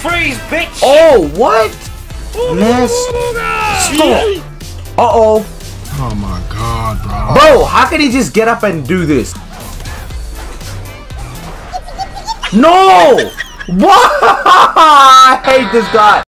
freeze, bitch! Oh, what? Miss. Uh-oh. Oh my god, bro. Bro, how can he just get up and do this? No! What? I hate this guy.